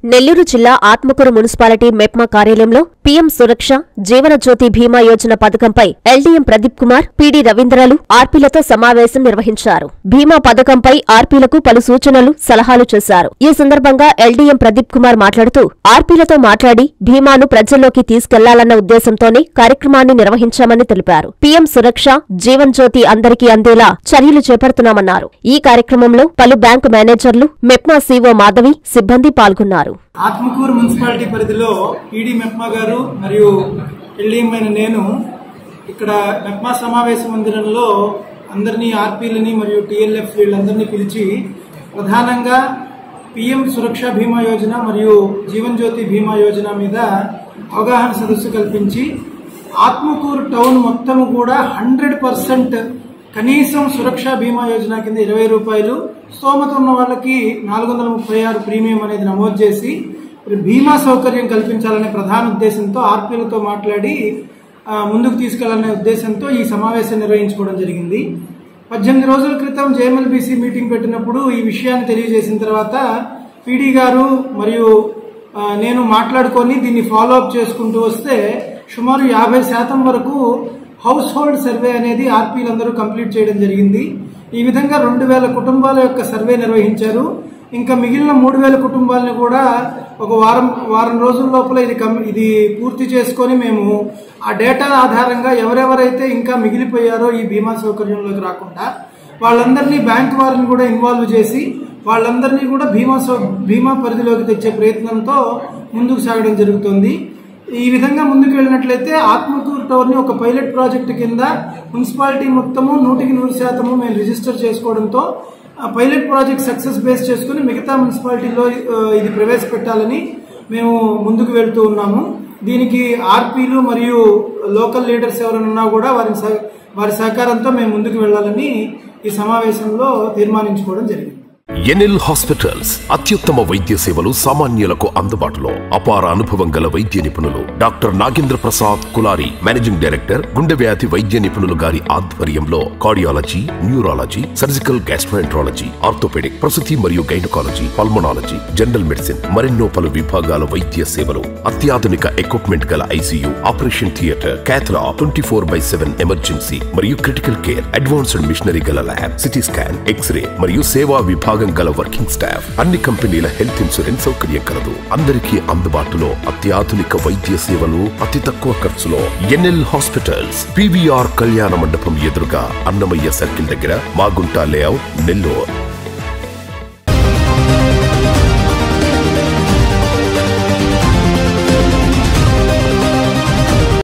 నెల్లూరు జిల్లా ఆత్మకూరు మున్సిపాలిటీ మెప్మా కార్యాలయంలో పీఎం సురక్ష జీవన జ్యోతి బీమా యోజన పథకంపై ఎల్డీఎం ప్రదీప్ కుమార్, పీడీ రవీంద్రలు ఆర్పీలతో సమావేశం నిర్వహించారు. బీమా పథకంపై ఆర్పీలకు పలు సూచనలు, సలహాలు చేశారు. ఈ సందర్భంగా ఎల్డీఎం ప్రదీప్ కుమార్ మాట్లాడుతూ ఆర్పీలతో మాట్లాడి బీమాను ప్రజల్లోకి తీసుకెళ్లాలన్న ఉద్దేశంతోనే కార్యక్రమాన్ని నిర్వహించామని తెలిపారు. పీఎం సురక్ష జీవన్ జ్యోతి అందరికీ అందేలా చర్యలు చేపడుతున్నామన్నారు. ఈ కార్యక్రమంలో పలు బ్యాంకు మేనేజర్లు, మెప్మా సీఓ మాధవి, సిబ్బంది పాల్గొన్నారు. ఆత్మకూరు మున్సిపాలిటీ పరిధిలో పీడీ మెప్మా గారు మరియు ఎల్డీఎం అయిన నేను ఇక్కడ మెప్మా సమావేశ మందిరంలో అందరినీ, ఆర్పీలని మరియు టీఎల్ఎఫ్ వీళ్ళందరినీ పిలిచి ప్రధానంగా పీఎం సురక్ష బీమా యోజన మరియు జీవన్ జ్యోతి బీమా యోజన మీద అవగాహన సదస్సు కల్పించి ఆత్మకూరు టౌన్ మొత్తం కూడా 100% కనీసం సురక్ష బీమా యోజన కింద 20 రూపాయలు, స్తోమత ఉన్న వాళ్ళకి 436 ప్రీమియం అనేది నమోదు చేసి బీమా సౌకర్యం కల్పించాలనే ప్రధాన ఉద్దేశంతో ఆర్పీలతో మాట్లాడి ముందుకు తీసుకెళ్లాలనే ఉద్దేశంతో ఈ సమావేశం నిర్వహించుకోవడం జరిగింది. 18 రోజుల క్రితం జేఎంఎల్బీసీ మీటింగ్ పెట్టినప్పుడు ఈ విషయాన్ని తెలియజేసిన తర్వాత పీడీ గారు మరియు నేను మాట్లాడుకొని దీన్ని ఫాలో అప్ చేసుకుంటూ వస్తే సుమారు 50% వరకు హౌస్ హోల్డ్ సర్వే అనేది ఆర్పీలందరూ కంప్లీట్ చేయడం జరిగింది. ఈ విధంగా 2000 కుటుంబాల యొక్క సర్వే నిర్వహించారు. ఇంకా మిగిలిన 3000 కుటుంబాలను కూడా ఒక వారం రోజుల లోపల ఇది పూర్తి చేసుకొని మేము ఆ డేటా ఆధారంగా ఎవరెవరైతే ఇంకా మిగిలిపోయారో ఈ బీమా సౌకర్యంలోకి రాకుండా వాళ్ళందరినీ బ్యాంకు వారిని కూడా ఇన్వాల్వ్ చేసి వాళ్ళందరినీ కూడా బీమా పరిధిలోకి తెచ్చే ప్రయత్నంతో ముందుకు సాగడం జరుగుతుంది. ఈ విధంగా ముందుకు వెళ్ళినట్లయితే ఆత్మకూరు టౌన్ ని ఒక పైలట్ ప్రాజెక్టు కింద మున్సిపాలిటీ మొత్తము 100% మేము రిజిస్టర్ చేసుకోవడంతో పైలట్ ప్రాజెక్ట్ సక్సెస్ బేస్ చేసుకుని మిగతా మున్సిపాలిటీలో ఇది ప్రవేశపెట్టాలని మేము ముందుకు వెళ్తూ ఉన్నాము. దీనికి ఆర్పీలు మరియు లోకల్ లీడర్స్ ఎవరైనా కూడా వారి సహకారంతో మేము ముందుకు వెళ్లాలని ఈ సమావేశంలో తీర్మానించుకోవడం జరిగింది. ఎన్ఎల్ హాస్పిటల్స్ అత్యుత్తమ వైద్య సేవలు సామాన్యులకు అందుబాటులో. అపార అనుభవం గల వైద్య నిపుణులు doctor Nagendra Prasad Kulari, managing director, గుండె వ్యాధి వైద్య నిపుణులు గారి ఆధ్వర్యంలో cardiology, neurology, surgical gastroenterology, orthopedic, ప్రసూతి మరియు గైనకాలజీ, పల్మనాలజీ, జనరల్ మెడిసిన్ మరెన్నో పలు విభాగాల వైద్య సేవలు, అత్యాధునిక ఎక్విప్మెంట్ గల ICU, operation theatre, cath lab, 24/7 emergency మరియు క్రిటికల్ కేర్, అడ్వాన్స్డ్ మిషనరీ గల ల్యాబ్, సిటీ స్కాన్, ఎక్స్రే మరియు సేవా విభాగం గల వర్కింగ్ స్టాఫ్, అన్ని కంపెనీల హెల్త్ ఇన్సూరెన్స్ సౌకర్యం కలదు. అందరికీ అందుబాటులో అత్యాధునిక వైద్య సేవలు అతి తక్కువ ఖర్చులో. ఎన్ఎల్ హాస్పిటల్స్, పీవీఆర్ కళ్యాణ మండపం ఎదురుగా, అన్నమయ్య సర్కిల్ దగ్గర, మాగుంట లేఅవుట్, నెల్లూరు.